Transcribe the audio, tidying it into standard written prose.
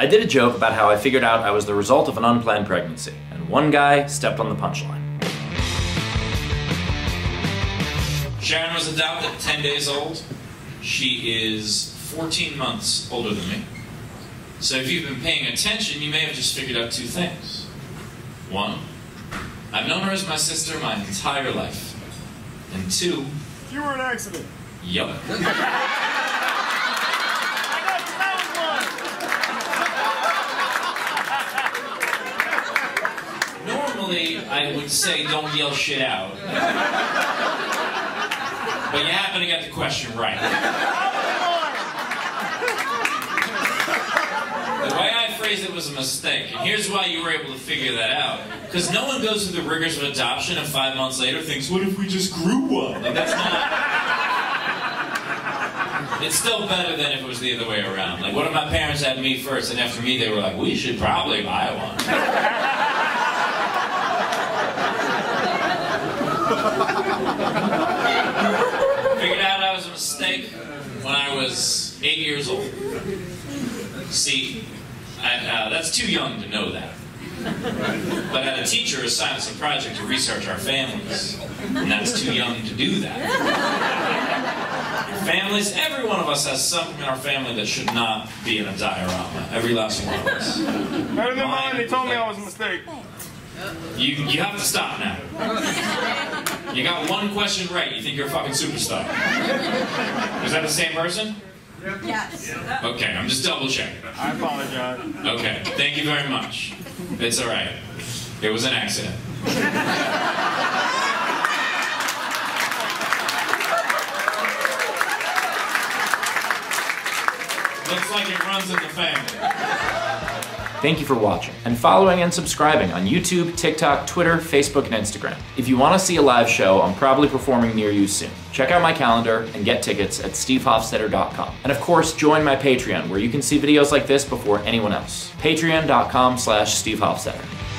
I did a joke about how I figured out I was the result of an unplanned pregnancy, and one guy stepped on the punchline. Sharon was adopted at 10 days old. She is 14 months older than me. So if you've been paying attention, you may have just figured out two things. One, I've known her as my sister my entire life. And two, you were an accident. Yep. I got found one. Normally, I would say don't yell shit out. But you happen to get the question right. The way I phrased it was a mistake, and here's why you were able to figure that out. Because no one goes through the rigors of adoption and 5 months later thinks, what if we just grew one? Like, that's not... It's still better than if it was the other way around. Like, what if my parents had me first, and after me they were like, we should probably buy one. Figured out I was a mistake when I was 8 years old. See, that's too young to know that. But I had a teacher assign us a project to research our families, and that's too young to do that. Your families, every one of us has something in our family that should not be in a diorama. Every last one of us. Better than mine, they told me I was a mistake. You have to stop now. You got one question right, you think you're a fucking superstar. Was that the same person? Yes. Okay, I'm just double checking. I apologize. Okay, thank you very much. It's alright. It was an accident. Looks like it runs in the family. Thank you for watching, and following and subscribing on YouTube, TikTok, Twitter, Facebook, and Instagram. If you want to see a live show, I'm probably performing near you soon. Check out my calendar and get tickets at stevehofstetter.com. And of course, join my Patreon, where you can see videos like this before anyone else. Patreon.com/stevehofstetter.